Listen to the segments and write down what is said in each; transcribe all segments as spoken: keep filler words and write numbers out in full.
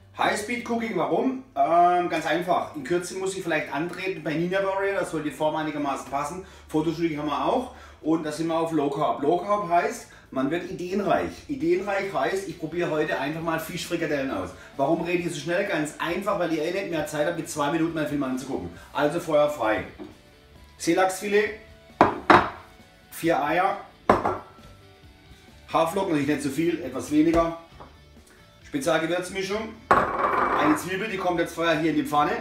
High-Speed Cooking, warum? Ähm, ganz einfach. In Kürze muss ich vielleicht antreten bei Ninja Warrior, das soll die Form einigermaßen passen. Fotoshooting haben wir auch. Und da sind wir auf Low Carb. Low Carb heißt, man wird ideenreich. Ideenreich heißt, ich probiere heute einfach mal Fischfrikadellen aus. Warum rede ich so schnell? Ganz einfach, weil ich eh nicht mehr Zeit habe, mit zwei Minuten meinen Film anzugucken. Also Feuer frei. Seelachsfilet, vier Eier, Haferflocken, natürlich nicht zu viel, etwas weniger. Spezialgewürzmischung, eine Zwiebel, die kommt jetzt vorher hier in die Pfanne.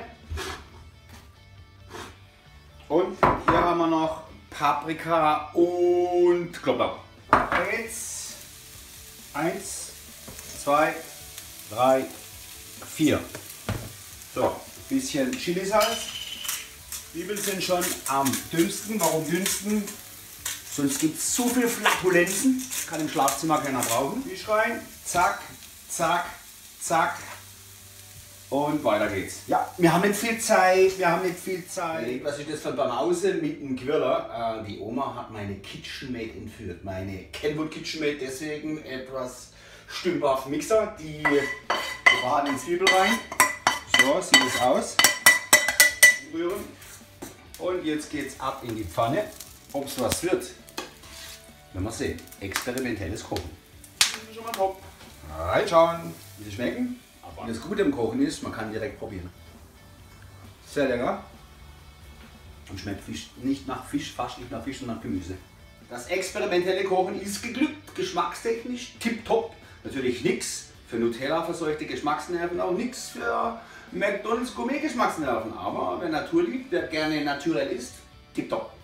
Und hier haben wir noch Paprika und Knoblauch. Jetzt eins, zwei, drei, vier. So, bisschen Chilisalz. Zwiebeln sind schon am dünnsten. Warum dünnsten? Sonst gibt es zu viel Flatulenzen. Kann im Schlafzimmer keiner brauchen. Fisch rein, zack, zack, zack. Und weiter geht's. Ja, wir haben nicht viel Zeit, wir haben nicht viel Zeit. Was ist das von Banause mit dem Quirler? Äh, die Oma hat meine KitchenMaid entführt. Meine Kenwood KitchenMaid, deswegen etwas stümperhaft Mixer. Die braten in Zwiebel rein. So sieht es aus. Rühren. Und jetzt geht's ab in die Pfanne. Ob es was wird, werden wir sehen. Experimentelles Kochen. Das ist schon mal top. Reinschauen, wie sie schmecken. Und das Gute im Kochen ist, man kann direkt probieren. Sehr lecker. Und schmeckt Fisch, nicht nach Fisch, fast nicht nach Fisch, sondern nach Gemüse. Das experimentelle Kochen ist geglückt, geschmackstechnisch tipptopp. Natürlich nichts für Nutella verseuchte Geschmacksnerven, auch nichts für McDonald's Gourmet Geschmacksnerven. Aber wer Natur liebt, wer gerne naturell isst, tipptopp.